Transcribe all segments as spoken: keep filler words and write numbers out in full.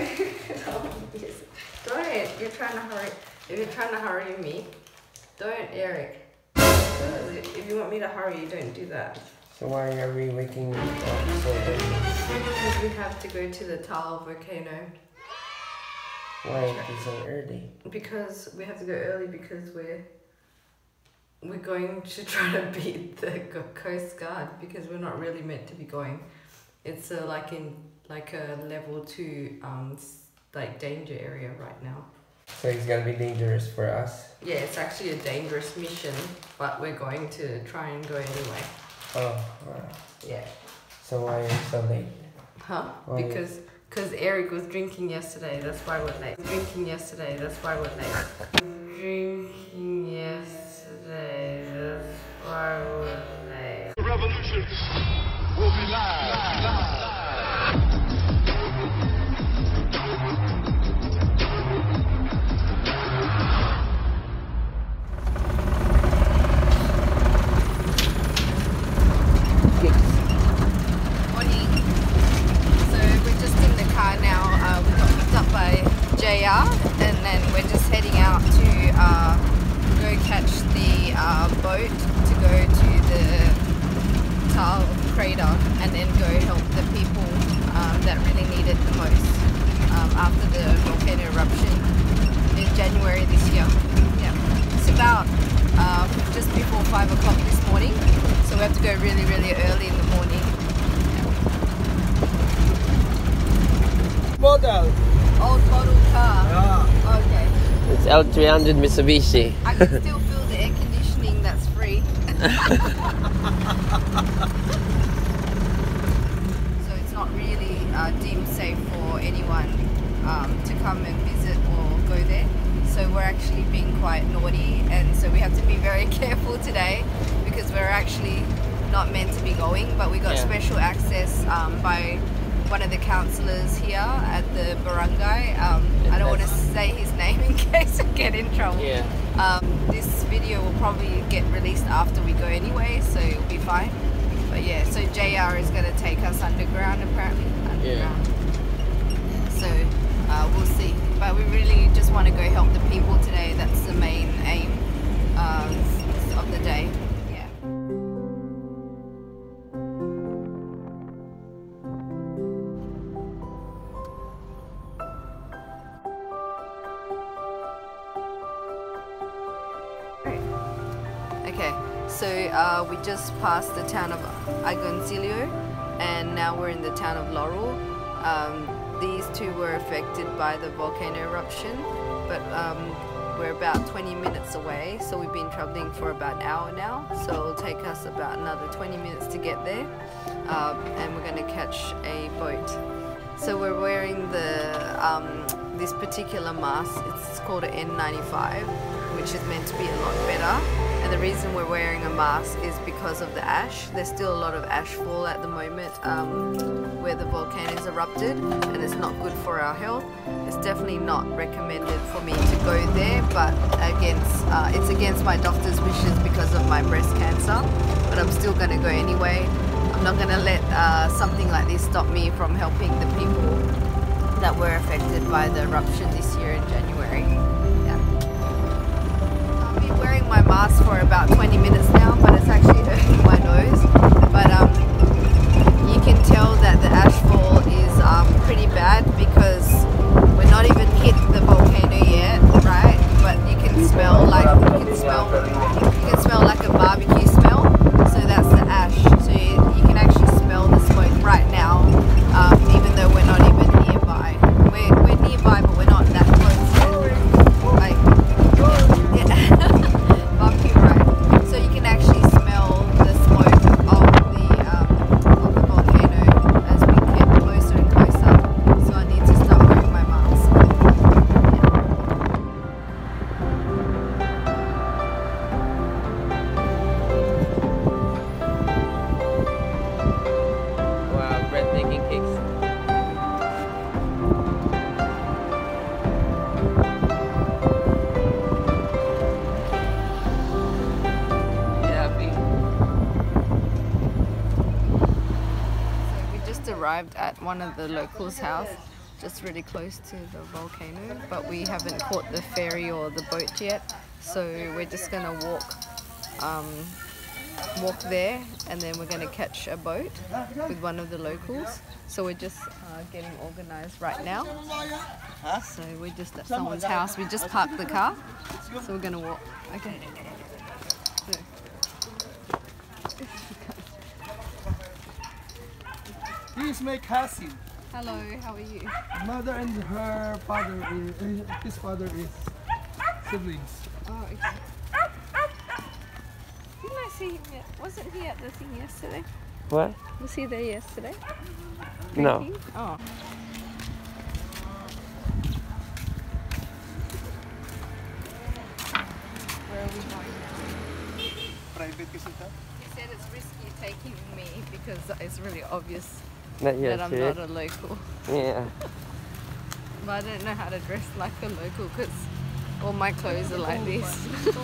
Don't. You're trying to hurry. If you're trying to hurry me, don't, Eric. If you want me to hurry, you don't do that. So why are we waking up so early? Because we have to go to the taal volcano. Why is it so early? Because we have to go early because we're we're going to try to beat the Coast Guard because we're not really meant to be going. It's a, like in like a level two um like danger area right now. So it's gonna be dangerous for us? Yeah, it's actually a dangerous mission, but we're going to try and go anyway. Oh, wow. Yeah. So why are you so late? Huh? Why Because because Eric was drinking yesterday, that's why we're late. Drinking yesterday, that's why we're late. Drinking yesterday, that's why we're late. The revolution will be live. live. And then we're just heading out to uh, go catch the uh, boat to go to the taal crater and then go help the people um, that really need it the most um, after the volcano eruption in January this year. Yeah, it's about uh, just before five o'clock this morning, so we have to go really really early in the morning. Yeah. Model! Old model car. Yeah. Okay. It's L three hundred Mitsubishi. I can still feel the air conditioning that's free. So it's not really uh, deemed safe for anyone um, to come and visit or go there. So we're actually being quite naughty, and so we have to be very careful today because we're actually not meant to be going, but we got yeah. special access um, by one of the councillors here at the barangay. Um, I don't want to say his name in case I get in trouble. Yeah. Um, this video will probably get released after we go anyway, so it'll be fine. But yeah, so J R is going to take us underground apparently. Underground. Yeah. So uh, we'll see. But we really just want to go help the people today. That's the main aim uh, of the day. Okay, so uh, we just passed the town of Agoncillo and now we're in the town of Laurel. Um, these two were affected by the volcano eruption, but um, we're about twenty minutes away, so we've been traveling for about an hour now, so it'll take us about another twenty minutes to get there, um, and we're going to catch a boat. So we're wearing the um, this particular mask. It's called an N ninety-five, which is meant to be a lot better. And the reason we're wearing a mask is because of the ash. There's still a lot of ash fall at the moment um, where the volcano's erupted, and it's not good for our health. It's definitely not recommended for me to go there, but against uh, it's against my doctor's wishes because of my breast cancer. But I'm still going to go anyway. I'm not going to let uh, something like this stop me from helping the people that were affected by the eruption this year in January. Yeah. I've been wearing my mask for about twenty minutes now, but it's actually hurting my nose. But um, you can tell that the ashfall is um, pretty bad because we're not even hit the volcano yet, right? But you can smell like you can smell you can smell like a barbecue smell. So that's the ash. So you, you can actually smell the smoke right now, um, even though we're not even nearby. We're, we're nearby, but we're not that close yet. Like, yeah. Barbecue, right? So you can actually smell the smoke of the, um, of the volcano as we get closer and closer. So I need to start wearing my mask. Arrived at one of the locals' house just really close to the volcano, but we haven't caught the ferry or the boat yet, so we're just gonna walk um, walk there, and then we're gonna catch a boat with one of the locals. So we're just uh, getting organized right now. So we're just at someone's house. We just parked the car, so we're gonna walk. Okay. So. He is my cousin. Hello, how are you? Mother and her father is, his father is siblings. Oh, okay. Didn't I see him yet? Wasn't he at the thing yesterday? What? Was he there yesterday? No. Drinking? Oh. Where are we going now? Private kasi ito? He said it's risky taking me because it's really obvious Not yet, that I'm eh? not a local. Yeah. But I don't know how to dress like a local because all my clothes are like this.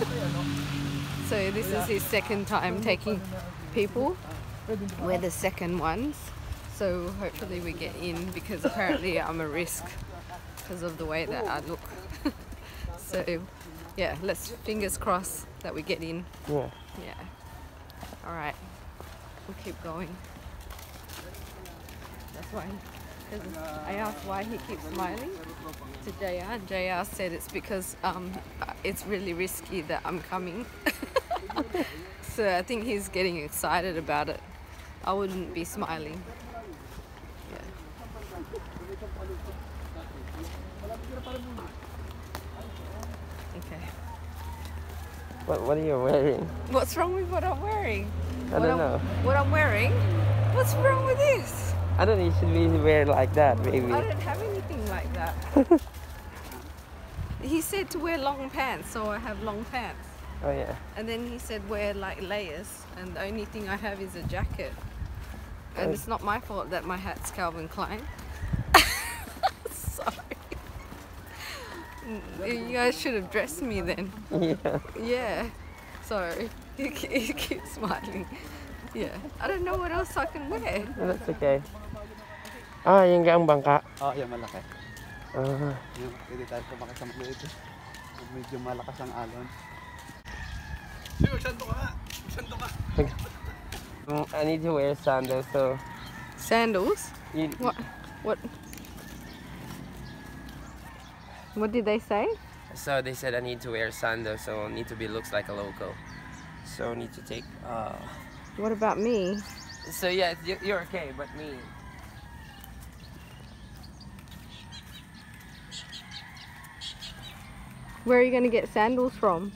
So this is his second time taking people. We're the second ones. So hopefully we get in because apparently I'm a risk because of the way that I look. So yeah, let's fingers crossed that we get in. Yeah. Yeah. All right. We'll keep going. That's why. Cause I asked why he keeps smiling to J R. J R said it's because um, it's really risky that I'm coming. So I think he's getting excited about it. I wouldn't be smiling. Yeah. Okay. What What are you wearing? What's wrong with what I'm wearing? I what don't I'm, know. What I'm wearing? What's wrong with this? I don't usually wear like that, maybe. I don't have anything like that. He said to wear long pants, so I have long pants. Oh yeah. And then he said wear like layers, and the only thing I have is a jacket. And Oh. it's not my fault that my hat's Calvin Klein. Sorry. You guys should have dressed me then. Yeah. Yeah. Sorry. He, he keeps smiling. Yeah. I don't know what else I can wear. Oh, that's okay. Ah, yung gaang bangka. Oh, yan malaki. Ah. Yung pwede tayo kumakit sa maliit. Medyo malakas ang alon. Sige, magsanto ka nga. Magsanto ka. Mm, I need to wear sandals, so. Sandals? You, What? What? What did they say? So they said I need to wear sandals, so I need to be looks like a local. So I need to take. Uh, What about me? so yeah, you- you're okay, but me. Where are you gonna get sandals from?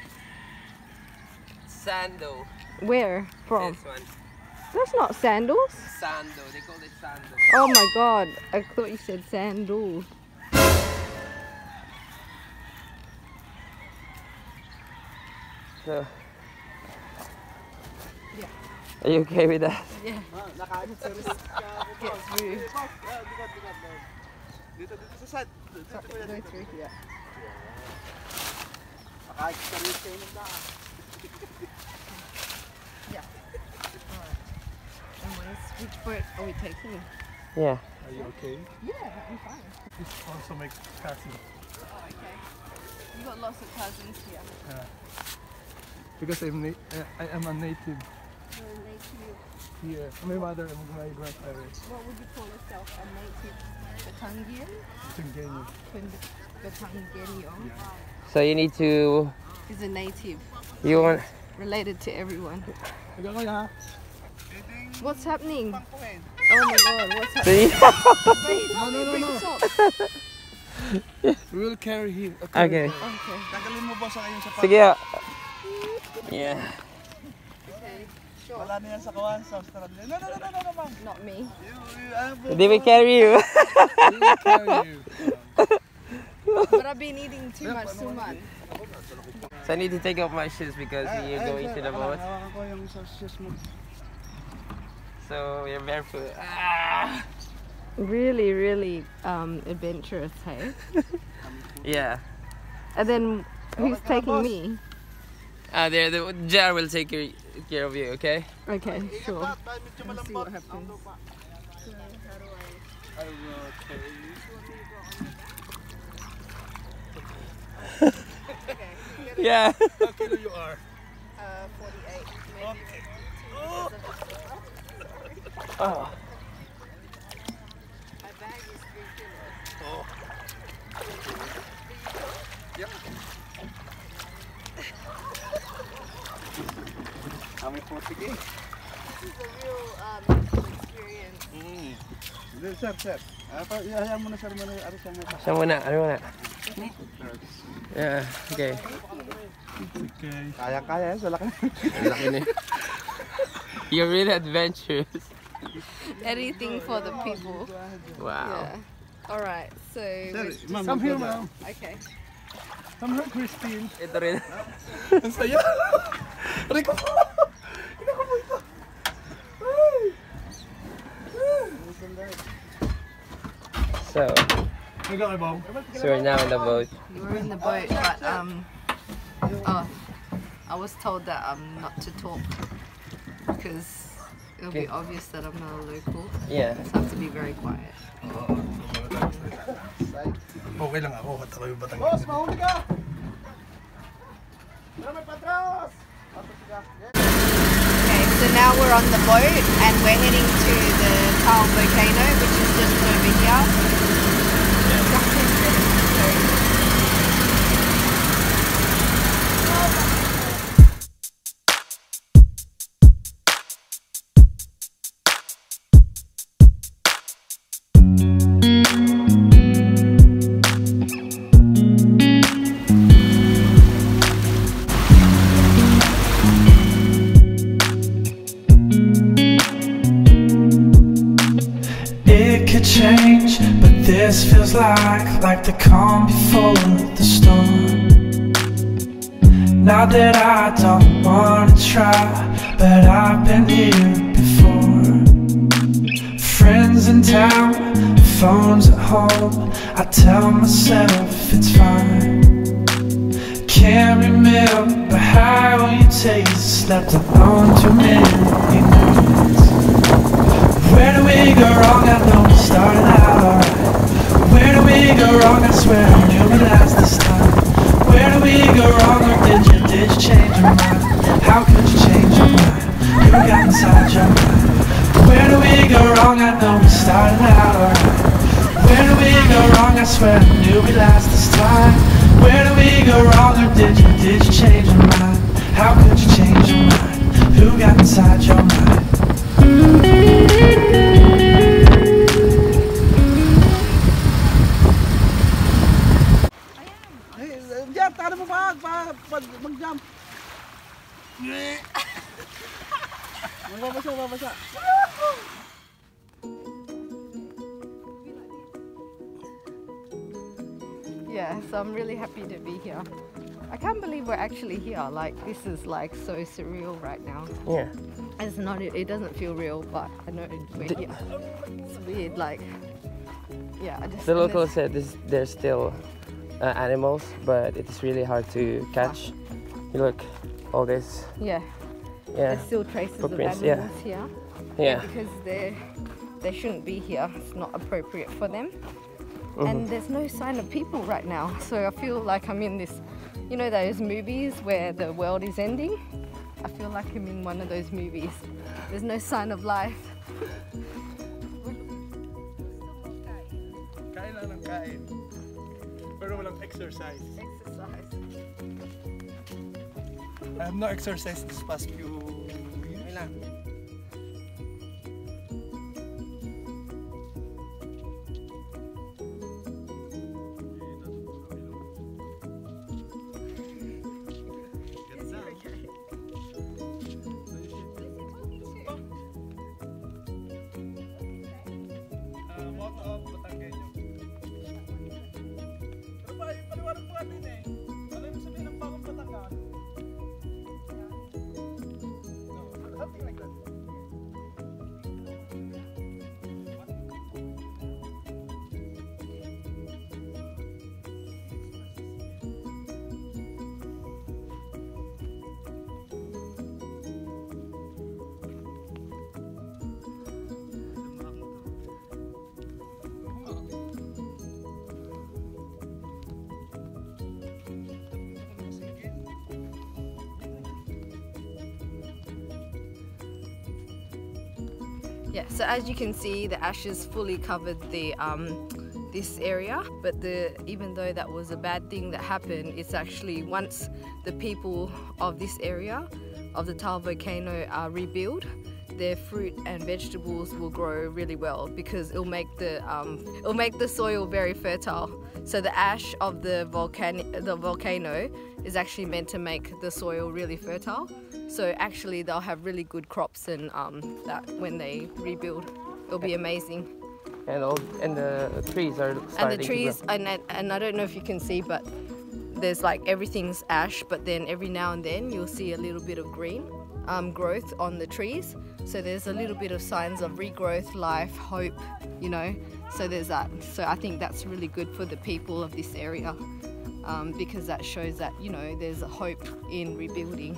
Sandal. Where from? This one. That's not sandals. Sandal. They call it sandal. Oh my god, I thought you said sandals. So. Yeah. Are you okay with that? Yeah. Get through. Dito, dito sa side. Dito, kuya. Go through here. Nakakita-rin kayo ng daan. Yeah. Alright. And what is, which boat are we taking? Yeah. Are you okay? Yeah, I'm fine. This also makes cousin. Oh, okay. You got lots of cousins here. Yeah. Because I'm na uh, I am a native You're a native. here. My mother and my grandparents. What would you call yourself? A native Batangian? Tinggenyo. Batangenio So you need to. is a native. You want. Related to everyone. Ikaw kaya? What's happening? Oh my god, what's See? happening? No, no, no, no. Stop. We will carry him. Okay. Okay. Tagalin mo boss ang iyong sapatos. Sige. ah. Yeah. Okay. Sure. Wala na yan sa kawan sa Australia. No, no, no, no, no, no, ma'am. Not me. You, you, I will, Did we carry you? we will carry you. But I've been eating too much suman. So I need to take off my shoes because you're going to the boat. Hawakan ko yung sa shoes mo. So you're barefoot. Ah. Really, really um, adventurous, hey? Yeah. And then who's Okay, taking boss. me? Uh, there, the jar will take care, care of you. Okay. Okay, sure. Pat, dahil medyo Let's see what malambot ang happens. lupa. So how do I I will take. Okay. Yeah. How kilo you are? Uh, forty-eight. Maybe. Okay. Oh. Oh. My bag is three kilos. Oh. Yep. I'm in Portuguese. This is a real um, experience. Mm. Hindi, sir, sir. Ah, pa, hayaan mo na, sir, muna. Ano siya nga? Siya muna, ano muna? Yeah, okay. Okay. Kaya-kaya yan, sa laki. Ang laki na. You're really adventurous. Anything for the people. Wow. Yeah. All right. So. Sir, we're ma'am, just- come here, ma'am. Okay. Come here, Kristine. Ito rin. Ang saya. Rico. Hinako mo ito. Ay. So, Nagawa kay Bob. so we're now in the boat. We're in the boat, but um, oh, I was told that I'm not to talk because it'll be Okay. obvious that I'm not a local. Yeah. So I have to be very quiet. Okay lang ako, at ako yung batang. Boss, mahuli ka! May patros! Okay, so now we're on the boat and we're heading to the Taal volcano, which is just over here. It could change, but this feels like like the calm before the storm. Not that I don't wanna try, but I've been here before. Friends in town, phones at home, I tell myself it's fine. Can't remember how you taste, slept alone too many nights. Where do we go wrong? I know we started out alright. Where do we go wrong? I swear I knew we last this time. Where do we go wrong? Or did you, did you change your mind? How could you change your mind? Who got inside your mind? Where do we go wrong? I know we started out alright. Where do we go wrong? I swear I knew we last this time. Where do we go wrong? Or did you, did you change your mind? How could you change your mind? Who got inside your mind? Diyan, tara mo pa, pa, mag-jump. Magbabasa, magbabasa. Yeah, so I'm really happy to be here. I can't believe we're actually here. Like, this is like so surreal right now. Yeah. It's not, it doesn't feel real, but I know we're D- here. It's weird, like, yeah. I just, The and locals it's- said this, there's still uh, animals, but it's really hard to catch. You look, all this. Yeah, Yeah. there's still traces of Footprints, animals yeah. here. Yeah. Because they they shouldn't be here. It's not appropriate for them. Mhm. And there's no sign of people right now. So I feel like I'm in this, you know, those movies where the world is ending. I feel like I'm in one of those movies. There's no sign of life. Kain lang ng kain. Pero walang exercise. Exercise. I have no exercise this past few years. Uh, Mount of Batangueño. Pero pa, paliwanag mo natin eh. Ano yung sabihin ng bagong Batangas? No, something like that. Yeah, so as you can see, the ashes fully covered the um, this area, but the even though that was a bad thing that happened, it's actually once the people of this area of the Taal volcano are rebuild, their fruit and vegetables will grow really well because it'll make the um, it'll make the soil very fertile. So the ash of the volcano the volcano is actually meant to make the soil really fertile. So actually they'll have really good crops, and um, that when they rebuild, it'll be amazing. And all and the trees are starting And the trees, to grow. and I, and I don't know if you can see, but there's like everything's ash, but then every now and then you'll see a little bit of green um, growth on the trees. So there's a little bit of signs of regrowth, life, hope, you know. So there's that. So I think that's really good for the people of this area, um, because that shows that, you know, there's a hope in rebuilding.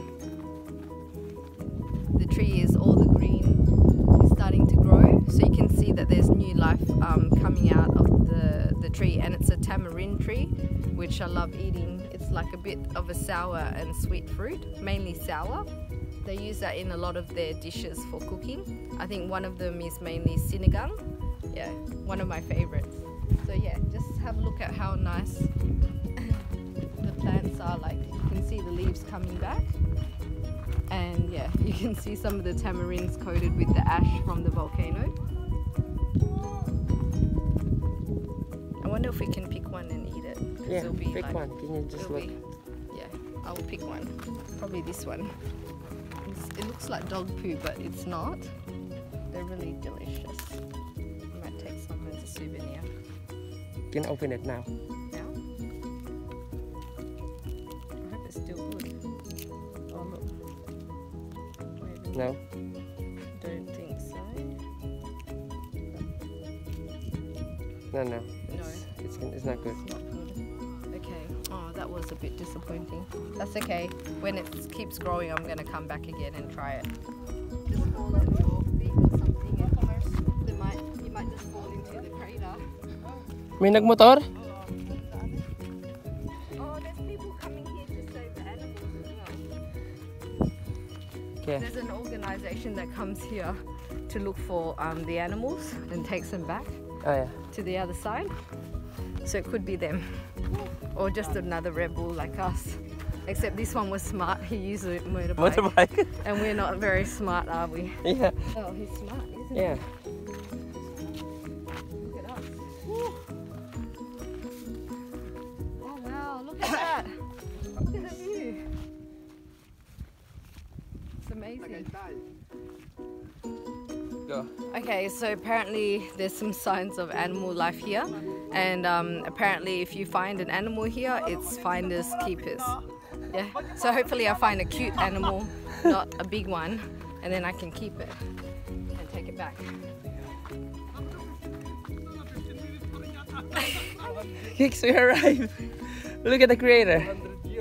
The tree is all the green is starting to grow, so you can see that there's new life um, coming out of the, the tree, and it's a tamarind tree, which I love eating. It's like a bit of a sour and sweet fruit, mainly sour. They use that in a lot of their dishes for cooking. I think one of them is mainly sinigang. Yeah, one of my favorites. So yeah, just have a look at how nice the plants are. Like, you can see the leaves coming back. And yeah, you can see some of the tamarinds coated with the ash from the volcano. I wonder if we can pick one and eat it. Yeah, it'll be pick like, one. Can you just it'll look? be- yeah, I will pick one. Probably this one. It's, it looks like dog poo, but it's not. They're really delicious. I might take some as a souvenir. You can open it now. Now? I hope it's still good. Oh look. Maybe No? don't think so. No, no. No. It's, it's, it's not good. It's not good. Okay. Oh, that was a bit disappointing. That's okay. When it keeps growing, I'm going to come back again and try it. Just fall on your feet or something at first. They might, you might just fall into the crater. May nagmotor? Oh, there's people coming here to save the animals as well. Yeah. There's an organization that comes here to look for um, the animals and takes them back Oh yeah. to the other side. So it could be them. Or just another rebel like us. Except this one was smart, he used a motorbike. Motorbike? And we're not very smart, are we? Yeah. Oh, he's smart, isn't Yeah. he? Look at us. Woo. Oh wow, look at that. Look at the view. It's amazing. Go. Okay, so apparently there's some signs of animal life here, and um, apparently if you find an animal here, it's finders keepers. Yeah, so hopefully I find a cute animal, not a big one, and then I can keep it and take it back. Kicks, we arrived. Look at the crater.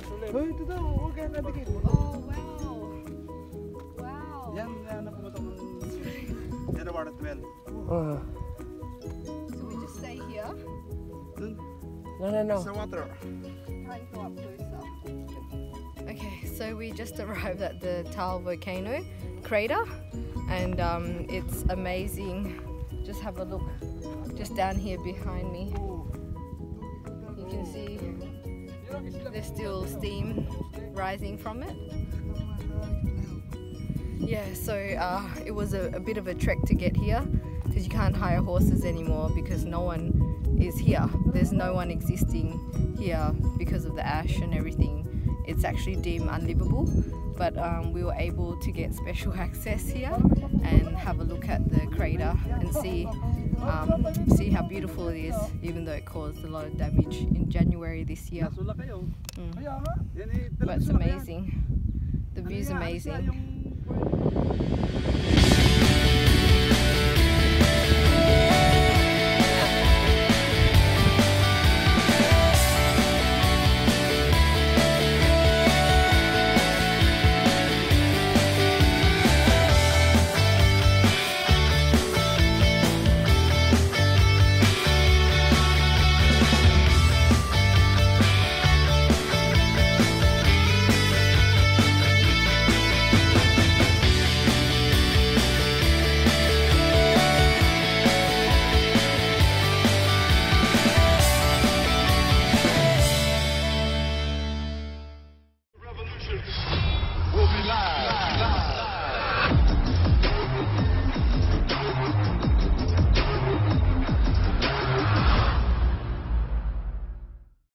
Oh wow! Wow! Yan, yan na pumunta ng January twelfth. Oh. So we just stay here. Dun, No, no, no. sa water. Try and go up closer. Okay, so we just arrived at the Taal volcano crater, and um, it's amazing. Just have a look, just down here behind me. You can see there's still steam rising from it. Yeah, so uh, it was a, a bit of a trek to get here because you can't hire horses anymore because no one is here. There's no one existing here because of the ash and everything. It's actually deemed unlivable, but um, we were able to get special access here and have a look at the crater and see um, see how beautiful it is, even though it caused a lot of damage in January this year. Mm. But it's amazing. The view's amazing.